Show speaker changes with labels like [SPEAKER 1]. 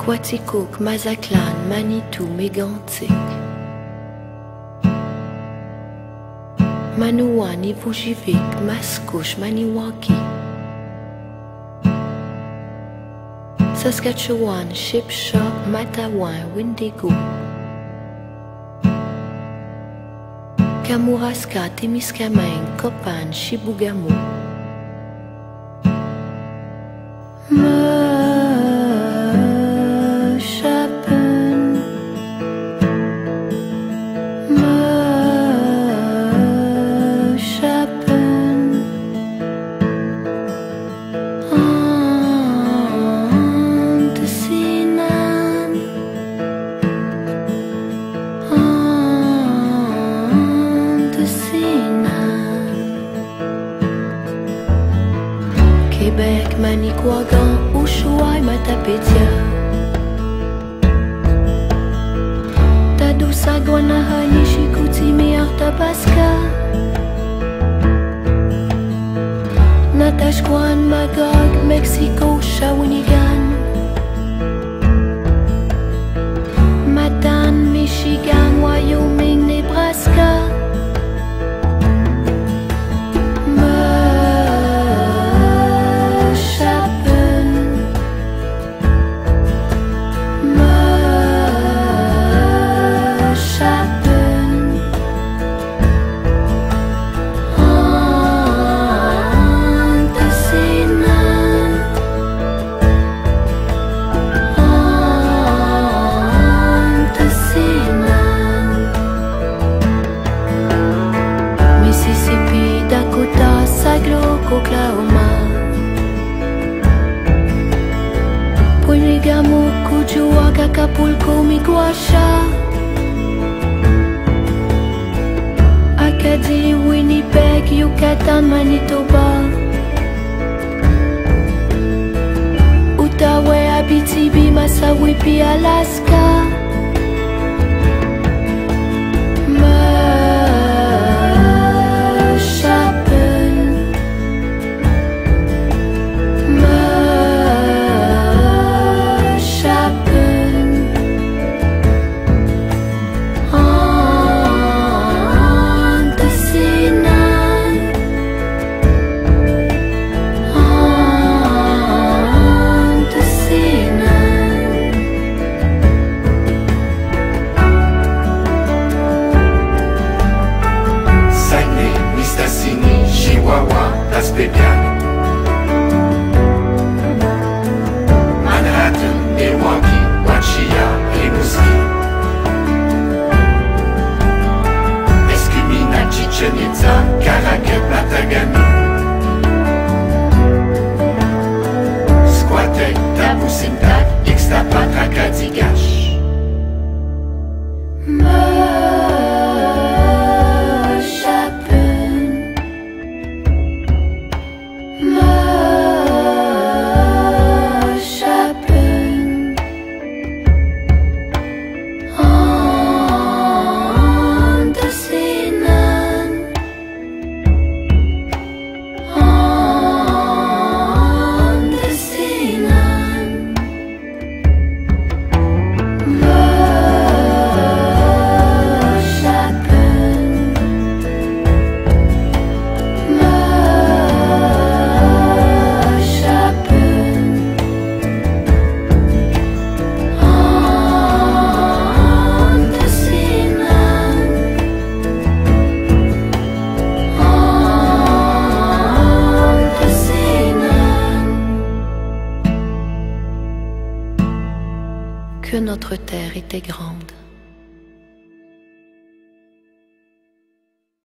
[SPEAKER 1] Quaticook, Mazatlan, Manitou, Mégantic, Manouan, Ivujivik, Mascouche, Maniwaki, Saskatchewan, Shipshaw, Matawan, Windigo, Kamouraska, Témiscamingue, Copan, Chibougamau, Québec, Manicouagan, Ushuaï, Matapédia, Tadoussac, Guanahani, Chicoutimi, Arthabaska, Natashquan, Magog, Mexico, Shawinigan, Matane, Michigan, Wyoming, Nebraska, Oklahoma, Puigamo, Cujuac, Acapulco, Miguasha, Acadie, Winnipeg, Yucatan, Manitoba, Outaouais, Abitibi, Massawippi, Alaska,
[SPEAKER 2] Manhattan, Milwaukee, Wachia, Rimouski, Escumina, Chichen Itza, Caraguet, Matagami, Squatec, Taboussintac, Ixtapat, Acadigache.
[SPEAKER 1] Que notre terre était grande.